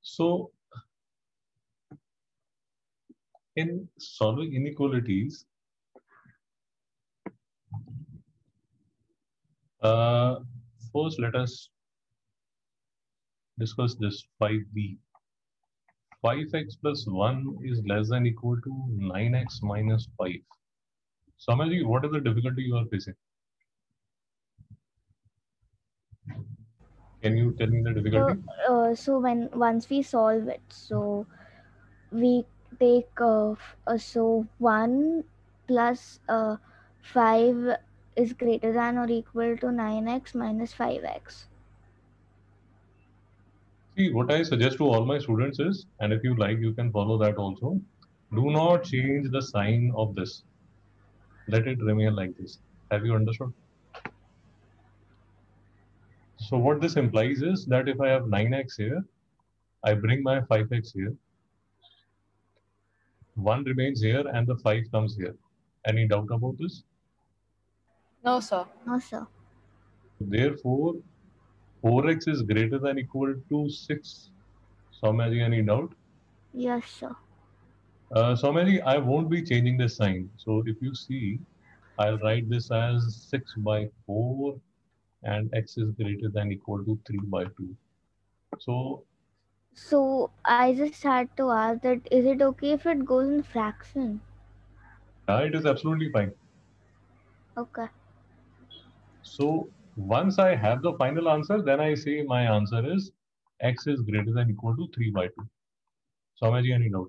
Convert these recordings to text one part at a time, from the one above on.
So in solving inequalities, first let us discuss this 5b. 5x plus 1 is less than equal to 9x minus 5. Samaji, what is the difficulty you are facing? Can you tell me the difficulty? So when once we solve it, so we take so 1 plus 5 is greater than or equal to 9x minus 5x. See, what I suggest to all my students is, and if you like, you can follow that also. Do not change the sign of this. Let it remain like this. Have you understood? So what this implies is that if I have 9x here, I bring my 5x here. 1 remains here and the 5 comes here. Any doubt about this? No, sir. No, sir. Therefore, 4x is greater than equal to 6. Soumya, any doubt? Yes, sir. Soumya, I won't be changing this sign. So if you see, I'll write this as 6 by 4 and x is greater than equal to 3 by 2. So I just had to ask that is it okay if it goes in fraction? It is absolutely fine. Okay. So once I have the final answer, then I say my answer is x is greater than equal to 3 by 2. Soumya, any doubt?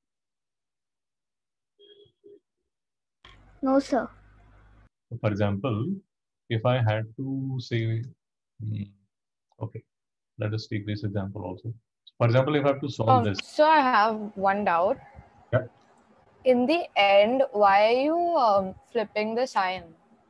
No, sir. For example, if I had to say, okay, let us take this example also. For example, if I have to solve this. So I have one doubt. Yeah. In the end, why are you flipping the sign?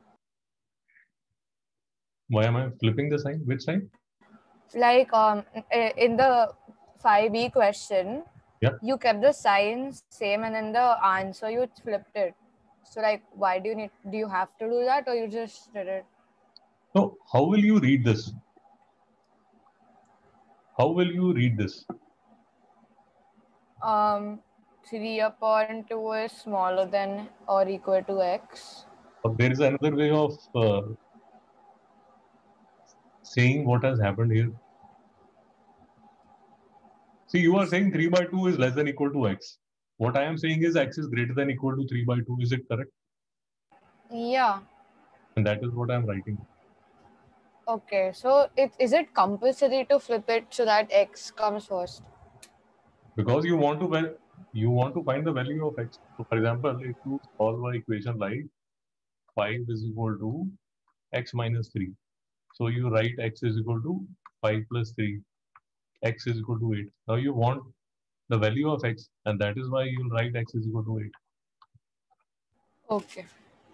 Why am I flipping the sign? Which sign? Like in the 5B question, Yeah. you kept the sign same and in the answer you flipped it. So like, why do you have to do that or you just did it? So how will you read this? How will you read this? 3 upon 2 is smaller than or equal to x. There is another way of saying what has happened here. See, you are saying 3 by 2 is less than equal to x. What I am saying is x is greater than equal to 3 by 2. Is it correct? Yeah. And that is what I am writing. Okay, so is it compulsory to flip it so that x comes first? Because you want to find the value of x. So for example, if you solve an equation like 5 is equal to x minus 3. So you write x is equal to 5 plus 3. X is equal to 8. Now you want the value of x, and that is why you'll write x is equal to 8. Okay.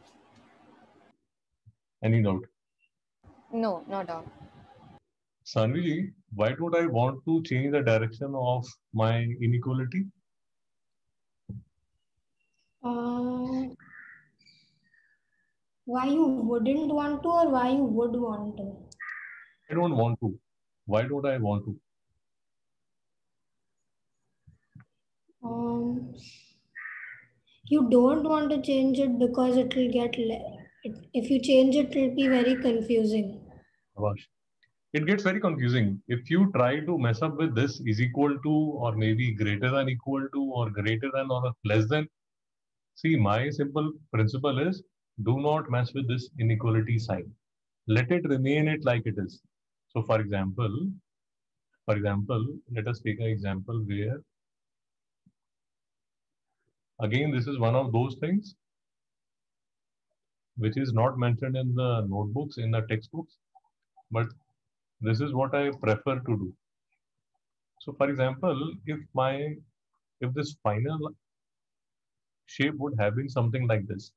Any doubt? No, no doubt. Sanvi, why don't I want to change the direction of my inequality? Why you wouldn't want to or why you would want to? I don't want to. Why don't I want to? You don't want to change it because it will get if you change it, it will be very confusing. Avash. It gets very confusing. If you try to mess up with this is equal to or maybe greater than equal to or greater than or less than, see, my simple principle is do not mess with this inequality sign. Let it remain it like it is. So for example, let us take an example where, again, this is one of those things which is not mentioned in the notebooks, in the textbooks, but this is what I prefer to do. So for example, if this final shape would have been something like this.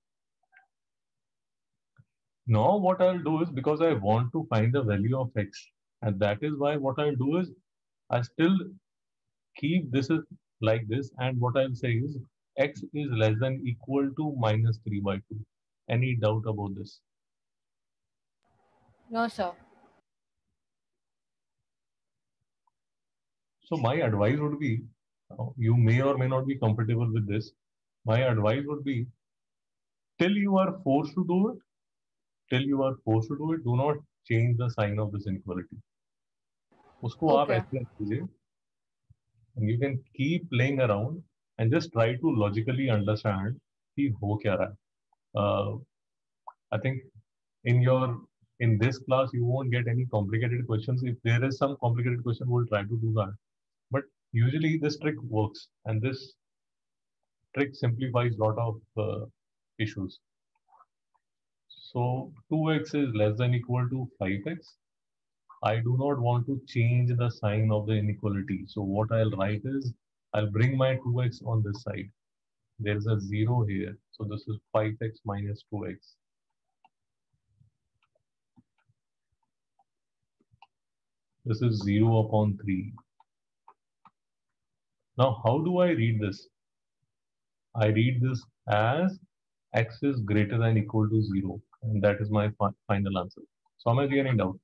Now what I'll do is, because I want to find the value of x, and that is why what I'll do is I still keep this is like this, and what I'll say is x is less than equal to minus 3 by 2. Any doubt about this? No, sir. So my advice would be, you may or may not be comfortable with this. My advice would be, till you are forced to do it, do not change the sign of this inequality. उसको आप Okay. ऐसे रख दीजिए, and you can keep playing around and just try to logically understand कि हो क्या रहा है. I think in this class you won't get any complicated questions. If there is some complicated question, we'll try to do that. But usually this trick works, and this trick simplifies a lot of issues. So 2x is less than equal to 5x. I do not want to change the sign of the inequality. So what I'll write is, I'll bring my 2x on this side. There's a 0 here. So this is 5x minus 2x. This is 0 upon 3. Now, how do I read this? I read this as x is greater than equal to 0. And that is my final answer. Soumya ji, any doubt?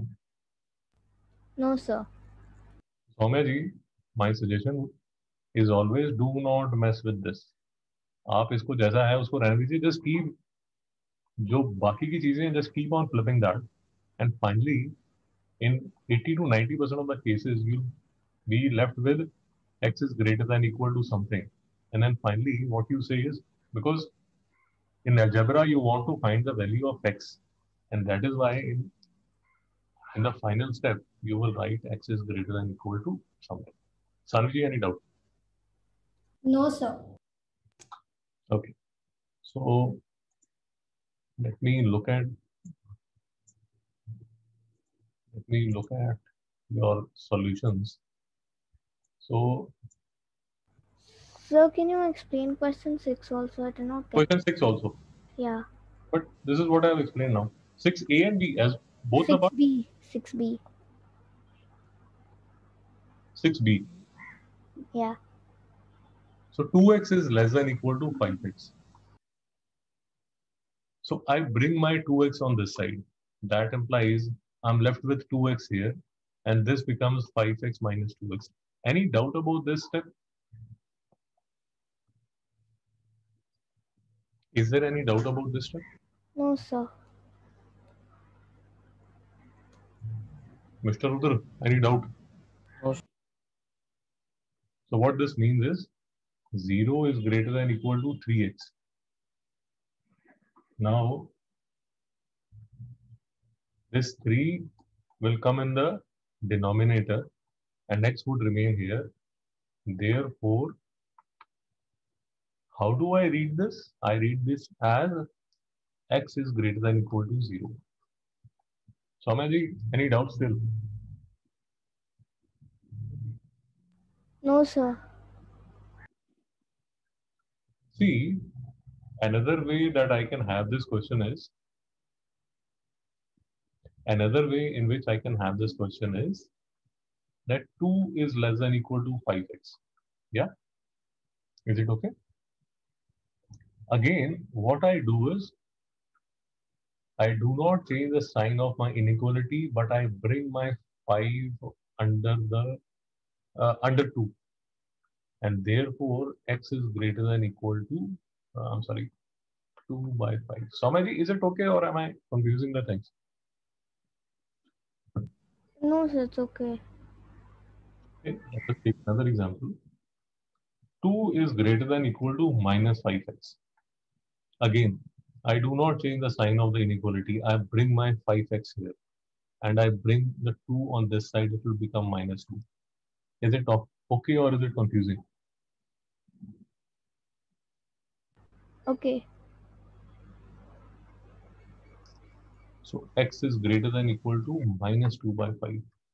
No, sir. Soumya ji, my suggestion is always do not mess with this. आप इसको जैसा है उसको रहने दीजिए. Just keep जो बाकी की चीजें हैं, just keep on flipping that. And finally, in 80 to 90% of the cases, you'll be left with x is greater than equal to something. And then finally, what you say is, because in algebra, you want to find the value of x. And that is why in the final step, you will write x is greater than equal to something. Sanvi, any doubt? No, sir. Okay. So let me look at your solutions. So Sir, can you explain question 6 also? I did not get question 6 also. Yeah. But this is what I have explained now. 6a and b as both the parts. 6B. 6B. 6b. Yeah. So 2x is less than equal to 5x. So I bring my 2x on this side. That implies I'm left with 2x here, and this becomes 5x minus 2x. Any doubt about this step? Is there any doubt about this step? No, sir. Mr. Rudra, any doubt? No. So what this means is 0 is greater than equal to 3x. Now, this 3 will come in the denominator and x would remain here. Therefore, how do I read this? I read this as x is greater than equal to 0. Soumya ji, any doubts still? No, sir. See, another way that I can have this question is, that 2 is less than equal to 5x. Yeah? Is it okay? Again, what I do is, I do not change the sign of my inequality, but I bring my 5 under 2. And therefore, x is greater than equal to, 2 by 5. Soumya ji, is it okay or am I confusing the things? No, sir. It's okay. Okay, let us take another example. 2 is greater than equal to minus 5x. Again, I do not change the sign of the inequality. I bring my 5x here. And I bring the 2 on this side, it will become minus 2. Is it okay or is it confusing? Okay. So x is greater than equal to minus 2 by 5.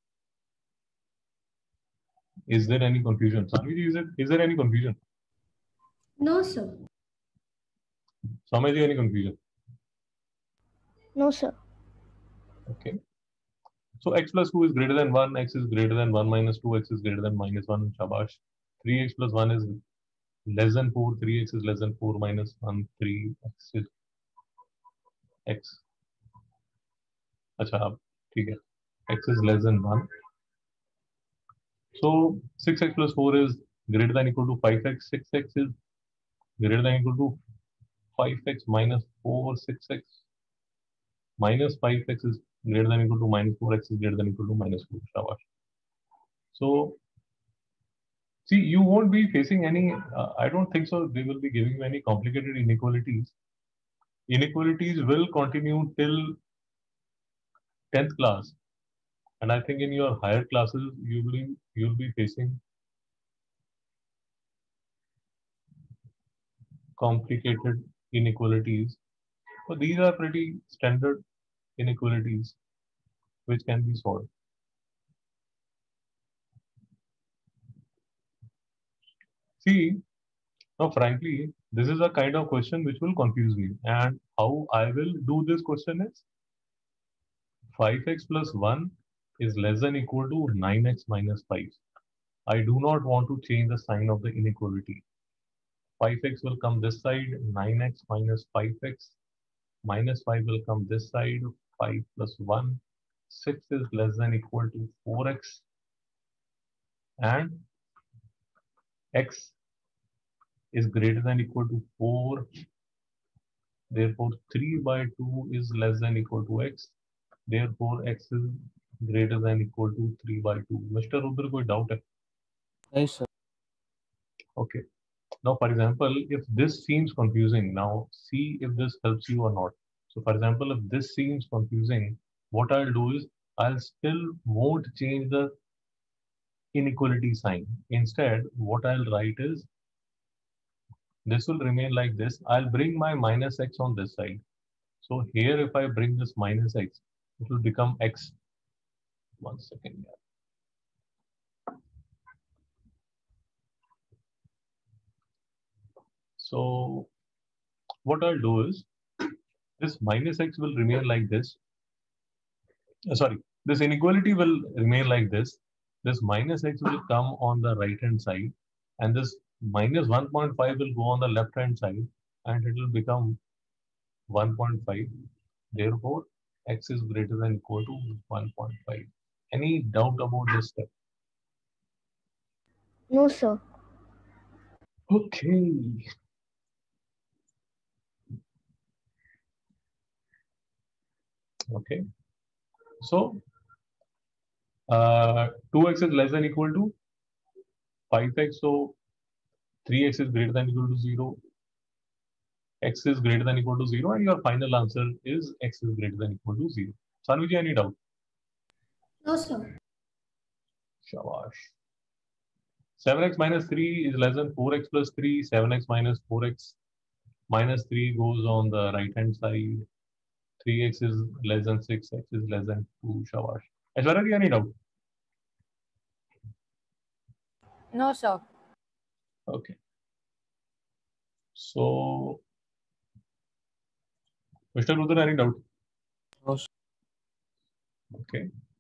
Is there any confusion? Sanvi, is there any confusion? No, sir. Soumya ji, any confusion? No, sir. Okay. So x plus 2 is greater than 1, x is greater than 1 minus 2, x is greater than minus 1, shabash. 3x plus 1 is less than 4, 3x is less than 4 minus 1, 3x is x. अच्छा अब ठीक है, x is less than 1. So 6x plus 4 is greater than equal to 5x. 6x is greater than equal to 5x minus 4. 6x minus 5x is greater than equal to minus 4x is greater than equal to minus 4. Shabash. So see, you won't be facing any, I don't think so. They will be giving you any complicated inequalities. Inequalities will continue till 10th class. And I think in your higher classes, you'll be facing complicated inequalities. But these are pretty standard inequalities which can be solved. See, now frankly, this is a kind of question which will confuse me. And how I will do this question is 5x plus 1 is less than equal to 9x minus 5. I do not want to change the sign of the inequality. 5x will come this side, 9x minus 5x minus 5 will come this side, 5 plus 1. 6 is less than equal to 4x and x is greater than equal to 4. Therefore, 3 by 2 is less than equal to x. Therefore, x is greater than equal to 3 by 2. Mr. Rudra, कोई doubt है? Yes, sir. Okay. Now, for example, if this seems confusing, now see if this helps you or not. So, for example, if this seems confusing, what I'll do is I'll still won't change the inequality sign. Instead, what I'll write is this will remain like this. I'll bring my minus x on this side. So here, if I bring this minus x, it will become x. 1 second here. So what I'll do is this minus x will remain like this. Sorry, this inequality will remain like this. This minus x will come on the right hand side, and this minus 1.5 will go on the left hand side, and it will become 1.5. Therefore, x is greater than equal to 1.5. Any doubt about this step? No, sir. Okay. Okay. So 2x is less than equal to 5x. So 3x is greater than equal to 0. X is greater than equal to 0. And your final answer is x is greater than equal to 0. Sanviji, any doubt? No, sir. Shabash. 7x minus 3 is less than 4x plus 3. 7x minus 4x minus 3 goes on the right hand side. 3x is less than 6. X is less than 2. Shabash. Aishwarya, any doubt? No, sir. Okay. So, Mr. Rudra, any doubt? No, sir. Okay.